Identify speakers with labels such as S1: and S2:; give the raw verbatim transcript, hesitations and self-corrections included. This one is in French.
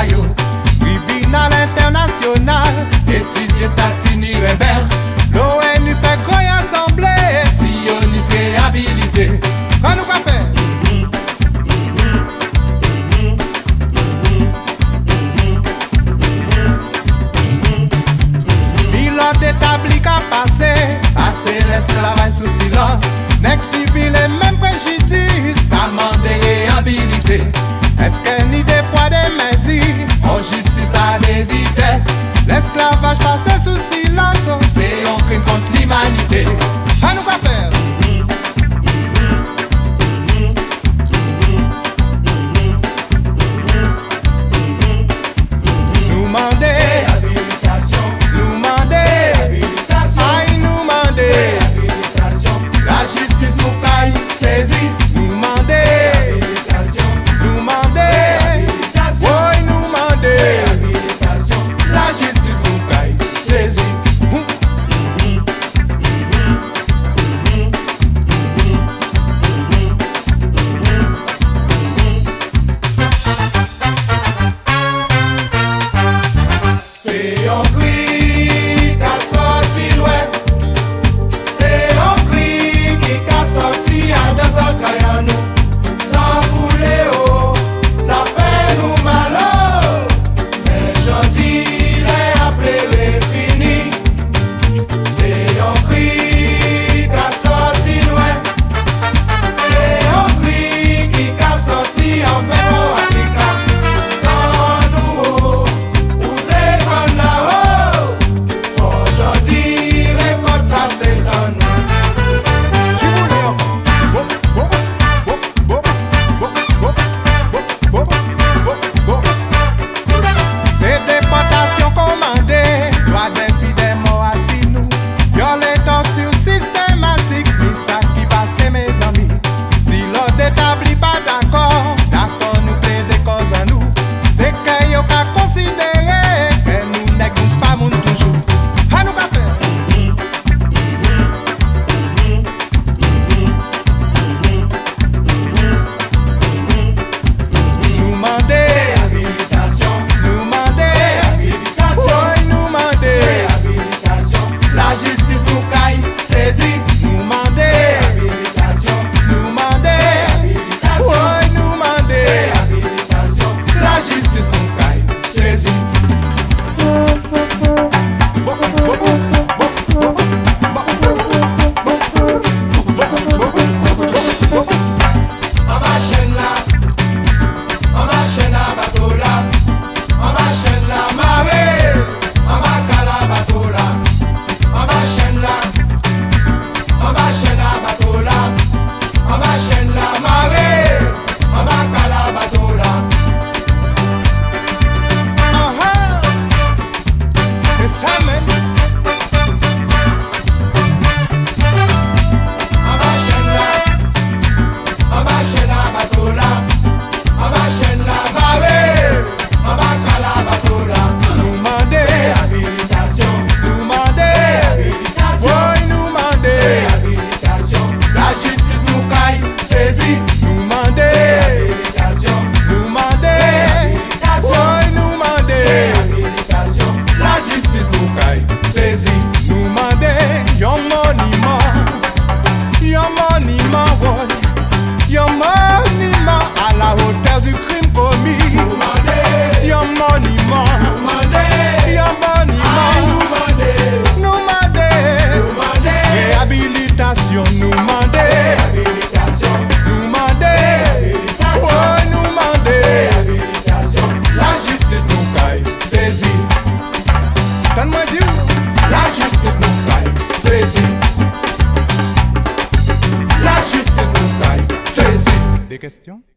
S1: yo. Tribunal international, étudier statini rebelle. L'ONU fait quoi assemblée, sionistes réhabilité. Quand nous pas faire? Pilote établi qu'à passer, passer l'esclavage sous silence. Nègres civils et même préjudice, pas demander réhabilité. Est-ce que ni des poids des mesures, en justice à des vitesses. L'esclavage passé sous silence, c'est un crime contre l'humanité. À nous pas faire? Nous demander réhabilitation, nous demander réhabilitation, aïe nous demander réhabilitation. La justice nous caille, saisit, nous demander réhabilitation, nous demander réhabilitation, oui nous demander réhabilitation. La justice nous caille, saisit. C'est un cri qui a sorti loin. C'est un cri qui a sorti à deux autres à nous. Sans couler haut, ça fait nous mal. Mais j'en dis les appelés fini. C'est un cri qui a sorti loin. C'est un cri qui a sorti en fait au Africa. Sans nous, vous êtes comme là-haut. Aujourd'hui, récolte la c'est en nous. C'est déportation commandée, droit des filles des morts assis nous. Violer torture systématique, ni ça qui passe mes amis. Si l'ordre établit pas d'accord, d'accord nous plaide cause à nous. C'est que yo ka considérer que nous n'êtes pas moun toujours. À nous pas faire. Nous demander réhabilitation, nous demander réhabilitation, oui nous demander réhabilitation. La justice nous caille, saisit, nous demander réhabilitation, nous demander réhabilitation, oui nous demander réhabilitation. La justice nous caille, saisit. On va chaîne là, on va chaîne à bateau là, on va chaîne la marée, on va cala bateau là, on va chaîne là, on va chaîne à bateau là, on va chaîne la marée, on va cala bateau là. Ah ah, c'est ça même. On va chaîne là, on va chaîne à bateau là, on va chaîne la marée, on va cala bateau là. Nous demander réhabilitation, nous demander réhabilitation, oui nous demander réhabilitation. La justice nous caille, saisit, nous demander réhabilitation, nous demander réhabilitation, oui nous demander réhabilitation. La justice nous caille, saisit, nous demander yon monument, yon monument, oui, yon monument à la hauteur du crime commis. Nous demander yon monument, nous demander yon monument, nous demander, nous demander, nous demander réhabilitation, nous demander réhabilitation, nous demander réhabilitation, oh nous demander réhabilitation. La justice nous caille, saisit. Donne-moi Dieu, la justice nous caille, saisit. La justice nous caille, saisit. Des questions?